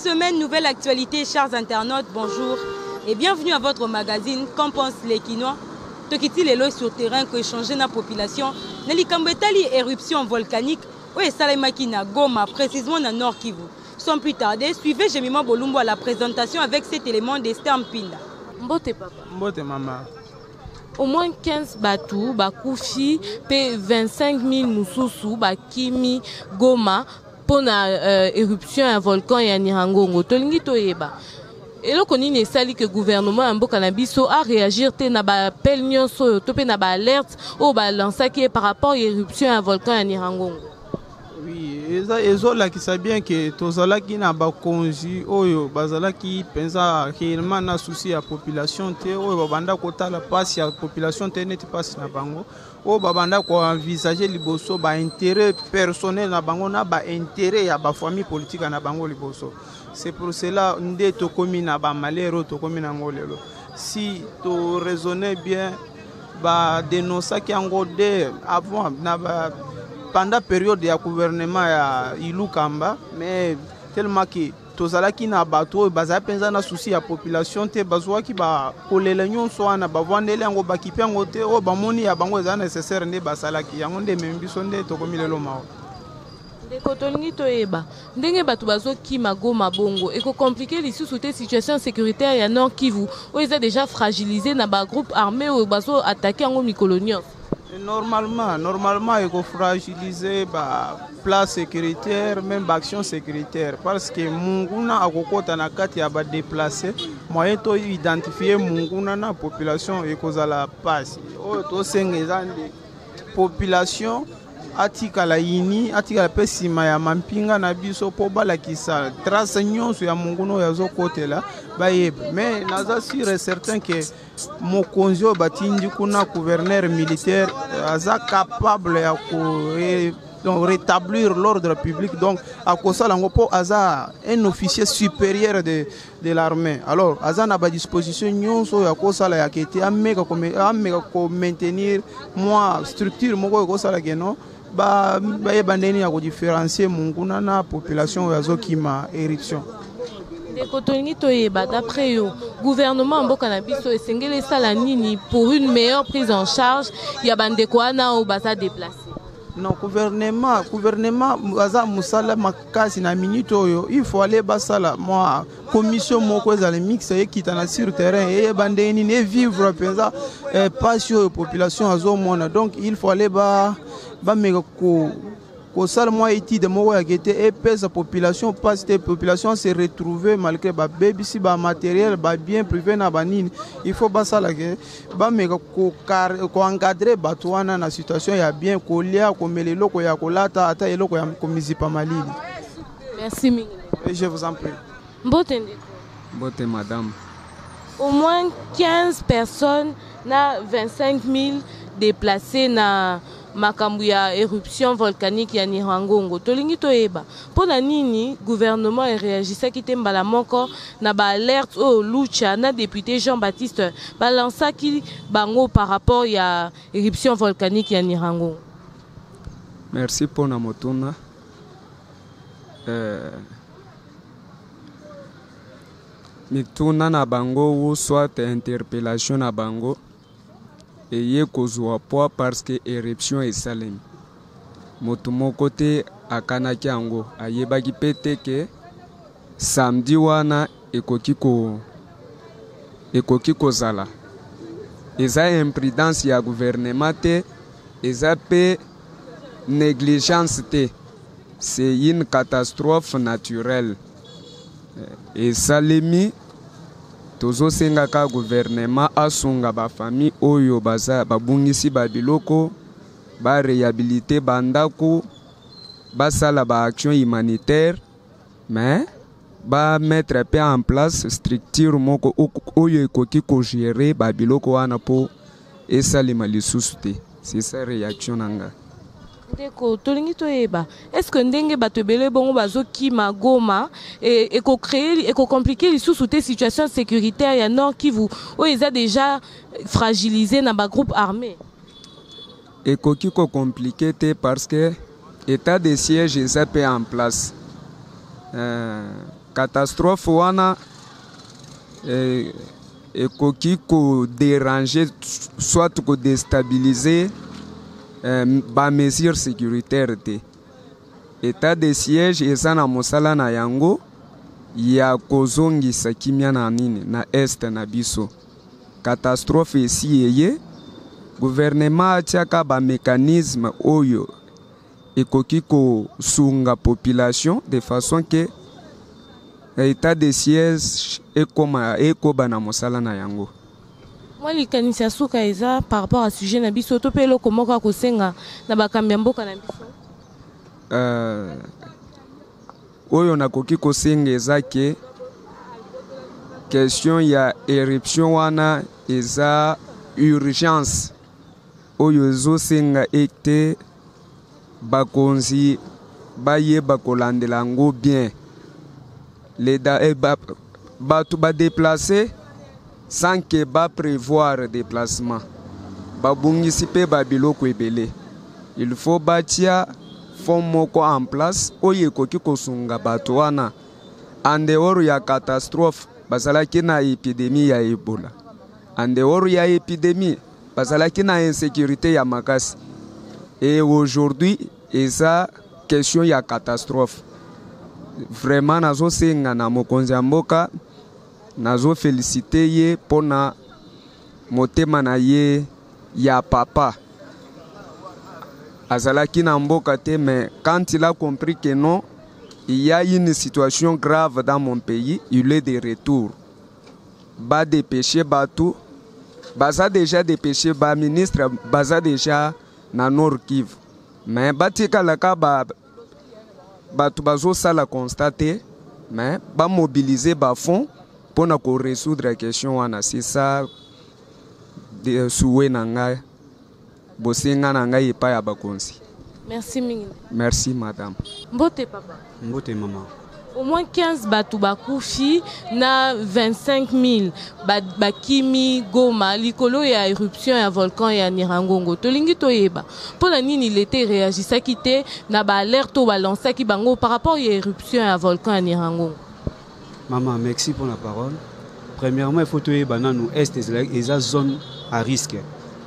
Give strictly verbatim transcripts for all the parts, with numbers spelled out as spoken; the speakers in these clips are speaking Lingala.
semaine, nouvelle actualité, chers internautes, bonjour et bienvenue à votre magazine Qu'en pensent les Quinois? Tokiti lelo sur terrain que changer la population. Neli Kambetali éruption volcanique. Oui, Salemaki na Goma, précisément dans Nord Kivu. Sans plus tarder, suivez Jemima Bolumbo à la présentation avec cet élément d'Esther Mpinda. Mbote papa. Mbote maman. Au moins quinze bateaux, Bakoufi, P vingt-cinq mille Moussousou, Bakimi, Goma, pour la euh, éruption un volcan et un Nirangongo. Tolingi toyeba. Et là, on a sali que le gouvernement a réagi à l'appel nyonso, topé na ba alerte au balance qui est par rapport à l'éruption un volcan à Nirangongo. Oui, et ça là qui sait bien que tozala qui na ba konji oyo bazala qui pensa réellement na souci à population te oyo babanda kota la passe ya population te net passe na bango o babanda ko envisager liboso ba intérêt personnel na bango na ba intérêt ya ba famille politique na bango liboso. C'est pour cela ndé to komi na ba malero to komi na ngolelo. Si to raisonner bien ba dénoncer qui en godé avant na ba pendant la période du gouvernement ya Ilukamba, mais tellement que tozala ki na bateau baza penza na souci ya population te bazwa ki ba kolela nyonso wana bavandele yango bakipe yango te o bamoni ya bango eza nécessaire nde basala ki yango nde membiso nde tokomi lelo mao. Ndeko tolingi toyeba ndenge bato bazo ki magoma bongo eko compliquer lisusu te situation sécuritaire ya Nord Kivu o eza déjà fragilisé na ba groupe armé o bazo attaquer yango mikolo nyonso. Normalement, normalement, il faut fragiliser la place sécuritaire, même l'action sécuritaire. Parce que Munguna a kokota na kati ya ba déplacé, moyen to identifier Munguna na population et cause la passe. O to sengezande population atika la ini, atika la pesima ya mampinga na biso po bala kisa trace nyonso ya Munguno ya zo kote la baye. Mais naza sûr et certain que Mokonzo batindi kuna gouverneur militaire aza capable ya ko rétablir l'ordre public, donc à cause de l'angopo aza un officier supérieur de de l'armée. Alors aza na ba disposition nyonso ya ko sala ya kete ameka ko ameka ko maintenir moi structure moko ko sala keno ba ba bandeni ya ko différencier munguna na population ya zo kima éruption. D'après le gouvernement Mbokanabiso et Sengele Salanini pour une meilleure prise en charge, il y a Bandekwana ou Baza déplacé. Non, gouvernement, gouvernement, Baza Moussala Makasi na minute oyo, il faut aller basala moi commission moko za le mix et qui est sur terrain et bandeni ne vivre penza passion population azo mona, donc il faut aller ba ba meko au seul mois ici de mots qui étaient épaisse la population parce que la population s'est retrouvée malgré ba baby si ba matériel ba bien privé na banine il faut pas ça là que ba mais ko ko encadrer batouana na situation ya bien ko lia ko melelo ko ya ko lata ata eloko ya ko mizipa malili. Merci mille. Et je vous en prie. Mbote Mbote madame. Au moins quinze personnes na vingt-cinq mille déplacés na makambu ya éruption volcanique ya Nirangongo. Tolingi toyeba. Pona nini gouvernement réagissait qui tembala moko na ba alerte au lucha na député Jean-Baptiste balança qui bango par rapport ya éruption volcanique ya Nirangongo. Merci pour na motuna. Euh mituna na bango ou soit interpellation na bango et yé kozwa poa parce que éruption est salem. Moto moko te akanaki yango ayebaki pete ke samedi wana ekoki ko ekoki kozala. Eza imprudence ya gouvernement te, eza pe négligence te. C'est une catastrophe naturelle. Et salemi tozo sengaka gouvernement asunga ba famille oyo baza babungisi ba biloko ba réhabiliter bandako basala ba action humanitaire mais ba mettre pe en place structure moko oyo ekoki ko gérer ba biloko wana po esalema lisusu te. C'est ça réaction nanga. Ndeko tolingi toyeba est-ce que ndenge bato ebele bongo bazo kima Goma et eko créer eko compliquer lisusu te situation sécuritaire ya Nord Kivu o eza déjà fragilisé na ba groupe armé. Ekoki ko compliqué te parce que état de siège eza pe en place. euh, catastrophe wana eh, ekoki ko déranger soit ko déstabiliser eh, ba mesure sécuritaire te. État de siège eza na mosala na yango ya kozongisa kimia na nini na este na biso. Catastrophe esi eye gouvernement atiaka ba mécanisme oyo ekoki ko sunga population de façon que état de siège ekoma ekoba na mosala na yango. Moi likanisi suka eza par rapport à sujet na biso to pelo komoko ko senga na bakambi mboka na biso. Euh, oyo nakoki ko senga eza ke question ya éruption wana eza urgence oyo zo senga ete bakonzi bayeba kolandela yango bien. Les da, eh, ba, ba, ba déplacer sans que ba prévoir déplacement. Ba bungisi pe ba biloko ebele. Il faut bâtir fond moko en place oye koki kosunga bato wana en dehors ya catastrophe bazalaki na épidémie ya Ebola. En dehors ya épidémie bazalaki na insécurité ya makasi. Et aujourd'hui eza question ya catastrophe. Vraiment nazo senga na mokonzi ya mboka nazo féliciter ye pona motema na ye ya papa azalaki na mboka te, mais quand il a compris que non, il y a une situation grave dans mon pays, il est de retour. Ba dépêché batou baza déjà dépêché ba ministre baza déjà na Nord Kivu, mais batika laka ba bato bazo sala constater mais ba mobiliser ba fonds pour na ko résoudre la question wana. C'est ça de souhait nanga bosenga nanga epa ya bakonzi. Merci mingi. Merci madame. Mbote papa. Mbote maman. Au moins quinze bato bakufi na vingt-cinq mille bakimi Goma likolo ya éruption ya volcan ya Nyiragongo. Tolingi toyeba pona nini l'été réagissaki te na ba alerte ba lancaki bango par rapport ya éruption ya volcan ya Nyiragongo. Maman, merci pour la parole. Premièrement, il faut toyeba nanu est eza zone à risque.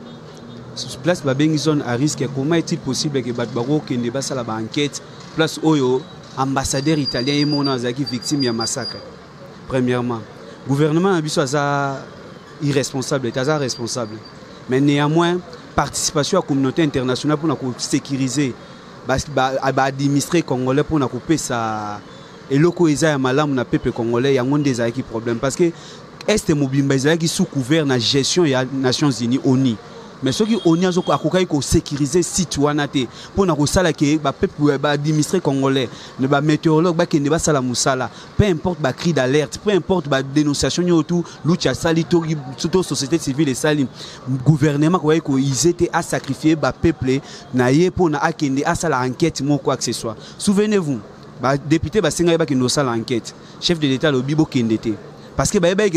Place babengi zone à risque, comment est-il possible que bato bako kende basala ba enquête place oyo ambassadeur italien et mon azaki victime ya massacre. Premièrement, gouvernement abiso aza irresponsable, est responsable. Mais néanmoins, participation à la communauté internationale pour sécuriser, administrer congolais pour couper ça et loko eza ya malamu na peuple congolais ya monde des qui problème parce que est mobimba qui sous couvert na gestion ya Nations Unies O N U. Mais ce qui on y a akokai ko sécuriser site wana te pour na ko sala ke ba peuple ba administrer congolais ne ba météorologue ba ke ne ba sala musala peu importe ba cri d'alerte peu importe ba dénonciation yo tout lucha sali to surtout société civile et sali gouvernement ko ko ils étaient à sacrifier ba peuple na ye pour na akende à sala enquête mo quoi que ce soit. Souvenez-vous ba député ba senga ba ke no sala enquête chef de l'état lo bibo kendete. Parce que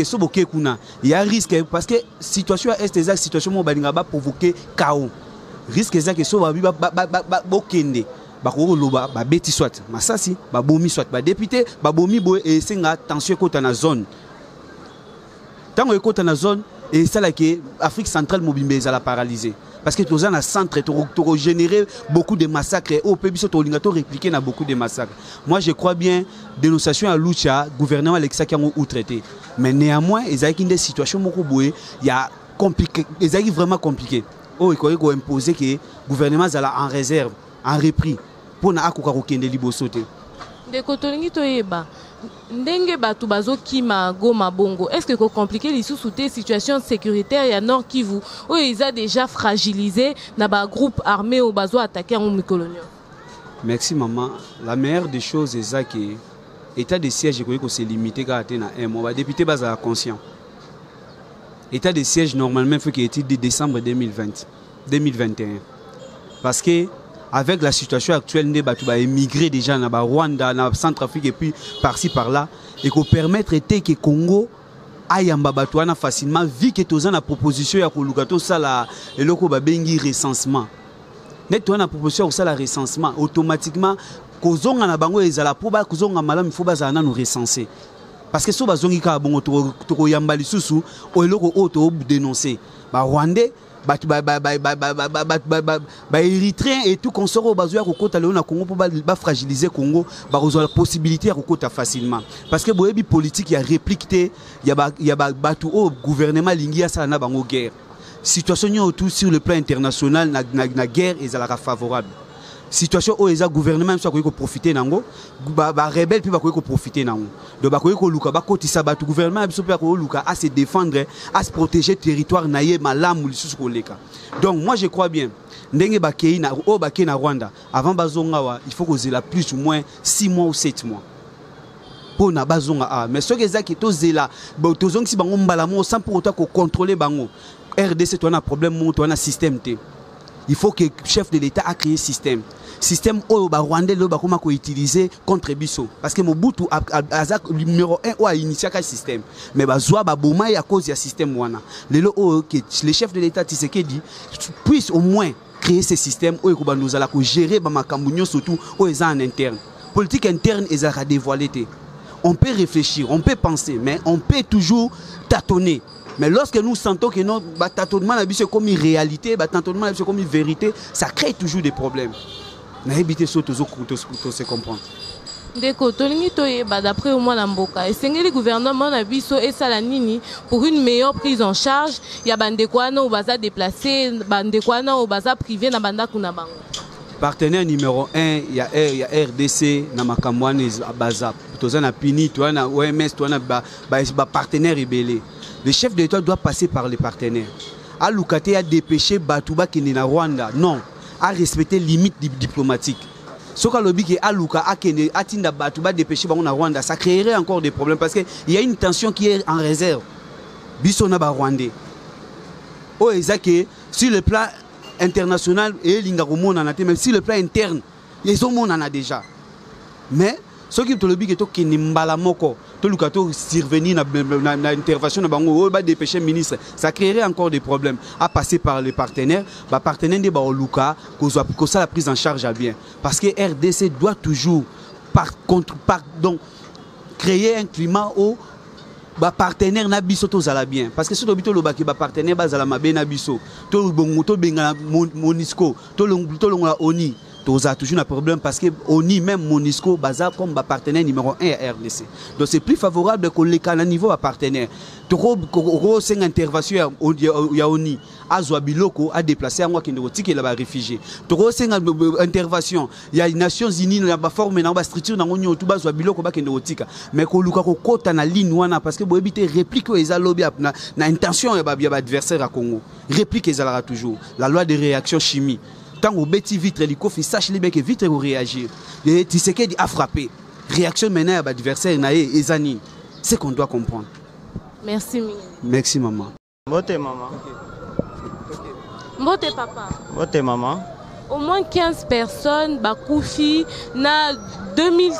il y a un risque parce que situation est exact situation mo balinga ba provoquer chaos risque exact que so ba ba bokende ba ko loba ba beti soit masasi ba bomi soit ba député ba bomi bo et senga tension kota na zone tango ekota na zone et ça là que Afrique centrale mobimbe za la paralysée parce que tous en a centre to générer beaucoup de massacres au pays so to lingato répliquer na beaucoup de massacres. Moi je crois bien dénonciation à Lucha gouvernement Alexa qui ont traité mais néanmoins ils ont des situations moko boye il y a compliqué ils ont vraiment compliqué oh il faut imposer que gouvernement zala en réserve en repris pour na akoka kokende liboso te de kotolingi toyeba ndenge bato bazo kima Goma bongo est-ce que ko compliquer les sous-souté situation sécuritaire ya Nord Kivu où ils a déjà fragilisé na ba groupe armé au bazo attaquer en mikolonio. Merci maman. La meilleure des choses est ça que état de siège ko se limiter ka atena un mois député baza conscient. État de siège normalement faut qu'il était de décembre deux mille vingt deux mille vingt et un parce que avec la situation actuelle, nous avons émigré déjà dans Rwanda, dans Centrafrique et puis par-ci par-là, et qu'on permettre que le Congo aille en facilement, vu que tu as la proposition de recensement. Net tu as la proposition de recensement, automatiquement, kozonga na bango ezala po ba kozonga malamu faut bazala nanu recenser parce que so bazongi ka bongo to yamba lisusu o eloko o to dénoncer ba rwandais ba ba ba ba ba ba ba ba érythréen et tout consort bazoya kokota leo na Congo po ba fragiliser Congo ba la possibilité ya kokota facilement parce que boyebi politique ya réplique te ya ba ya ba batu au gouvernement lingi ya sala na bango guerre situation tout sur le plan international na na, na guerre ezalaka favorable situation où les gouvernements soit ko profiter nango ba ba rebelle puis ba ko profiter nango donc ba ko luka ba kotisa ba tout gouvernement biso pe ko luka à se défendre à se protéger territoire naye malamu lisusu ko leka donc moi je crois bien ndenge ba kei na o ba kei na Rwanda avant bazonga wa il faut que zela plus ou moins six mois ou sept mois pour na bazonga ah mais ce que ça qui to zela ba to zongi si bango mbala mo sans pour autant ko contrôler bango R D C to na problème mo to na système te il faut que le chef de l'État a créé un système. Système où les Rwandais ont utilisé contre Bisso. Parce que Mobutu a le numéro un a initié ce système. Mais Bazoua Baboma est à cause du système. Le chef de l'État Tshisekedi puisse au moins créer ce système où nous allons gérer les surtout où ils sont en interne. Politique interne, ils ont dévoilé. On peut réfléchir, on peut penser, mais on peut toujours tâtonner. Mais lorsque nous sentons que notre tâtonnement est comme une réalité, tâtonnement est comme une vérité, ça crée toujours des problèmes. Na éviter ça toujours se comprendre. Ndeko tolingi toyeba d'après au moins Namboka et sengeli gouvernement na biso et salanini pour une meilleure prise en charge ya bandeko wana au baza déplacé bandeko wana au baza privé na banda kuna bango. Partenaire numéro un, il y a R, il y a R D C na makamwane baza. Tozana pini toi na O M S toi na ba ba partenaire rebelle. Le chef de l'État doit passer par les partenaires. À Lukate a dépêché Batouba qui est na Rwanda. Non, à respecter les limites diplomatiques. Ce que l'objet qui est à Luka a kene atinda Batouba dépêché ba na Rwanda, ça créerait encore des problèmes parce que il y a une tension qui est en réserve. Bisona ba Rwandais. Oh ezake sur le plan international et lingarumo na te même sur le plan interne, les hommes on en a déjà. Mais ce qui est le but est que nimbala moko to lukato survenir na na intervention na bango ba dépêcher ministre ça créerait encore des problèmes à passer par les partenaires ba partenaire de ba luka ko ko ça la prise en charge à bien parce que R D C doit toujours par contre par donc créer un climat où ba partenaire na biso to zala bien parce que ce to bito lo ba ki ba partenaire ba zala mabe na biso to bongo to benga Monisco to to longa ONI. Tous a toujours un problème parce que ONI même Monisco baza comme partenaire numéro un à R D C. Donc c'est plus favorable que les canaux niveau à partenaire. Trop gros c'est une intervention ya ONI azwa biloko a déplacer à moi qui ne retire là-bas réfugié. Trop c'est une intervention il y a les Nations Unies na ba forme na ba structure na onyo tout bazwa biloko ba qui ne retire. Mais ko luka ko kota na ligne wana parce que bo éviter réplique eza lobby na na intention ya ba adversaire à Congo. Réplique ezala toujours. La loi de réaction chimie. Quand on bêtit vitre, il sache les mecs vite réagir. Tu sais qu'il a frappé. Réaction maintenant à l'adversaire, c'est qu'on doit comprendre. Merci. Merci maman. Mbote maman. Mbote papa. Mbote maman. Au moins quinze personnes, Bakoufi, na deux mille.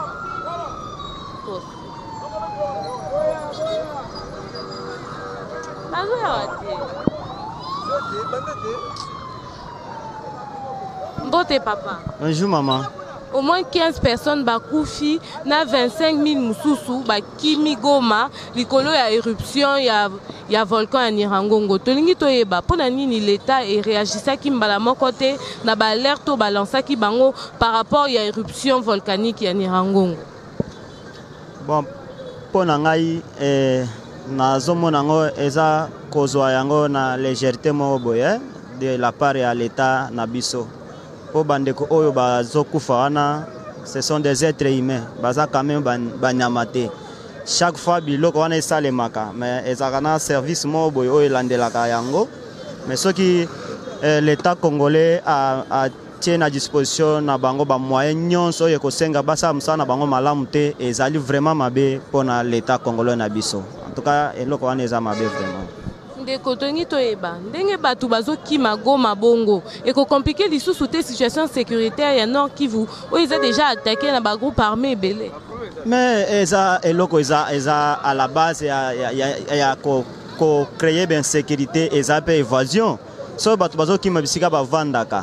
Mbote papa. Bonjour maman. Au moins quinze personnes bakoufi na vingt-cinq mille mususu bakimi Goma likolo ya éruption ya ya volcan ya Nyiragongo. Tolingi toyeba pona nini l'état et réagissaki mbala moko te na ba alerte balansaki bango par rapport ya éruption volcanique ya Nyiragongo. Bon pona ngai eh nazomona ngo eza kozwa yango na légèreté mo boye de la part ya l'état na biso. Po bandeko oyo bazokufa wana ce sont des êtres humains baza quand même banyamate chaque fois biloko wana esalemaka mais ezaka na service mo boye oyo elandelaka yango mais soki eh, l'état congolais a, a tient à disposition na bango ba moyen nyonso oyo kosenga basa msana bango malamu te ezali vraiment mabe pona l'état congolais na biso en tout cas eloko wana eza mabe vraiment. Ndeko tongi toyeba ndenge batu bazokima Goma bongo et ko compliquer lisusu te situation sécuritaire ya Nord Kivu où ils ont déjà attaqué na ba groupe armé belé. Mais eza eloko eza eza à la base ya ya ya ko ko créer ben sécurité eza pe évasion so batu bazokima bisika ba vandaka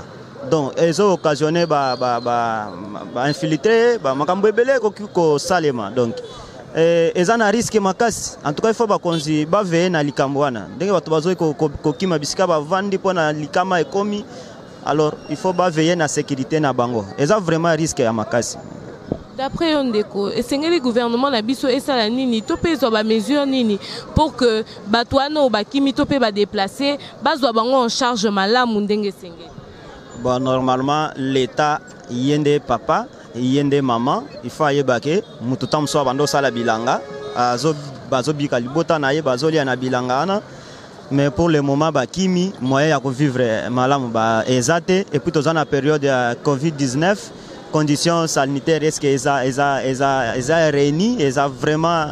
donc ils ont occasionné ba ba ba, ba infiltrer ba makambo ebele ko ko salema donc eh ezana risque makasi en tout cas il faut ba konzi ba veiller na likambo wana ndenge bato bazoi ko ko kima bisika ba vandi pona likama ekomi alors il faut ba veiller na sécurité na bango eza vraiment risque ya makasi. D'après Yondeko, est-ce que le gouvernement na biso esala nini topé zo ba mesure nini pour que batouano ba kimi topé ba déplacer bazwa bango en charge malamu ndenge sengeli? Bon, normalement l'état yende papa yende maman il faut ayebake mutu tam so bando sala bilanga azo bazo bika libota na ye bazo lia na bilanga ana mais pour le moment ba kimi moyen ya ko vivre malamu ba ezate et puis tozana période ya covid dix-neuf conditions sanitaires est-ce que eza eza eza eza réuni eza vraiment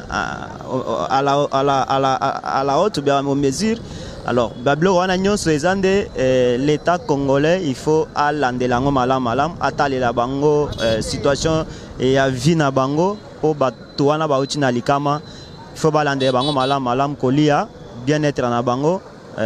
à la à la à la à la haute bien aux mesures alors bablo wana nyonso ezande l'état congolais il faut alande lango malam malam atalela bango situation et ya vie na bango po bato wana bauti na likama il faut balande bango malam malam kolia bien-être na bango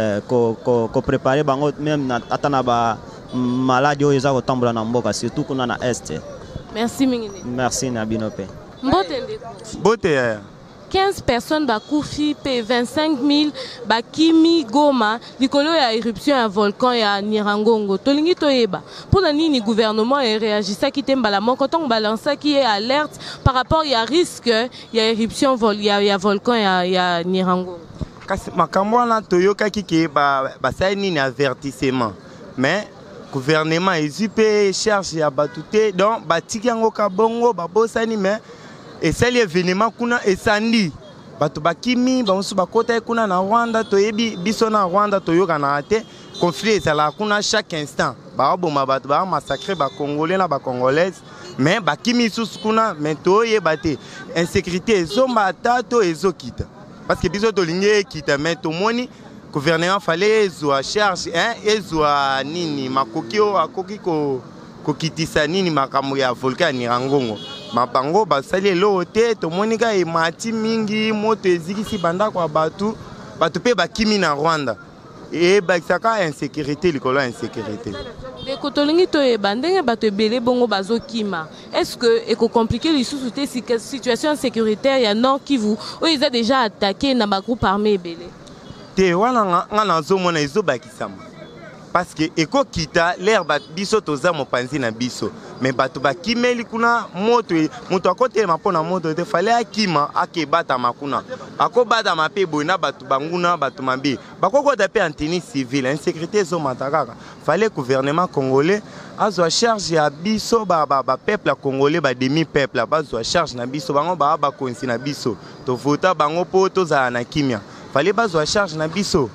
ko ko ko préparer bango même atana ba maladie oyo eza kotambola na mboka surtout kuna na est. Merci mingine. Merci na binope. Mbote ndeko. Bote ya. quinze personnes bakufi pe vingt-cinq mille bakimi Goma likolo ya éruption ya volcan ya Nyiragongo. Tolingi toyeba. Pona nini gouvernement e réagissaki te mbala moko tong balansaki e alerte par rapport ya risque ya éruption vol ya, ya volcan ya, ya Nyiragongo. Kasi makambo wana toyokaki ke ba basali nini avertissement. Mais gouvernement ezipé charge ya batute donc batiki yango kabongo babosani mais esali événement kuna esandi bato bakimi bamusu bakota kuna na Rwanda toyebi biso na Rwanda toyoka na te conflit ezala kuna chaque instant baboma bato ba massacrer ba congolais na ba congolaises mais bakimi susu kuna mais toyeba te insécurité ezomba tato ezokita parce que biso tolingi kita mais tomoni gouvernement fallait ezwa charge hein ezwa nini makokio akoki ko kokitisa nini makambo ya volcan Nyiragongo mapango basali elo te tomonika e mati mingi moto ezikisi banda kwa batu batu pe bakimi na Rwanda et bakisaka insécurité likolo insécurité de kotolingi to e bandenge bato ebele bongo bazokima est-ce que eko compliquer lisusu te situation sécuritaire ya Nord Kivu où ils ont déjà attaqué na ba groupe armé ebele te wana nga nazomona ezobakisama parce que eko kita l'air bat biso toza mopanzi na biso mais bato bakimeli kuna moto moto akotelema mpona moto te fallait akima akebata makuna akobata mape boina bato banguna bato mabe bakokota pe en tenue civile insécurité ezomata kaka fallait gouvernement congolais azwa charge ya biso ba ba, ba peuple congolais ba demi peuple bazwa charge na biso bango ba ba konsi na biso to vota bango po tozala na kimia fallait bazwa charge na biso.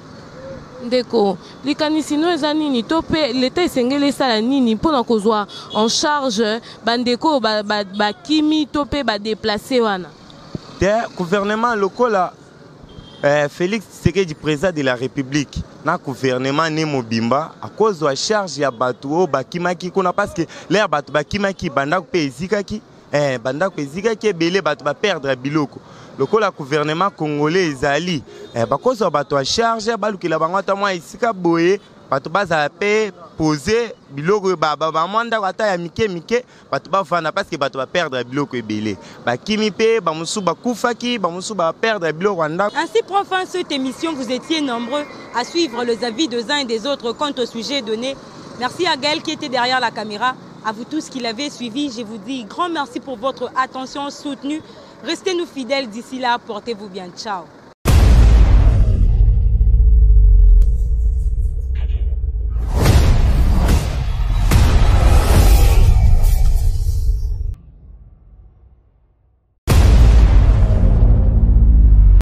Ndeko likanisi no eza nini to pe l'état esengeli esala nini mpona kozwa en charge bandeko bakimi to pe badeplace wana te gouvernement lokola eh, Félix Tshisekedi président de la République na gouvernement ne mobimba akozwa charge ya bato oyo bakimaki kuna parce que l'air bato bakimaki bandako pe ezikaki eh, bandako ezikaki ebele bato baperdre biloko lokola gouvernement congolais ezali eh, bakozwa bato a charge balukela bango ata mwa esika boye bato bazala pe poser biloko bamandako ata ya mike mike bato bavanda parce que bato baperdre biloko ebele bakimi pe bamosusu bakufaki bamosusu baperdre biloko ya ndako. Ainsi prend fin cette émission. Vous étiez nombreux à suivre les avis des uns et des autres quant au sujet donné. Merci à Gaël qui était derrière la caméra. À vous tous qui l'avez suivi, je vous dis grand merci pour votre attention soutenue. Restez-nous fidèles d'ici là, portez-vous bien. Ciao.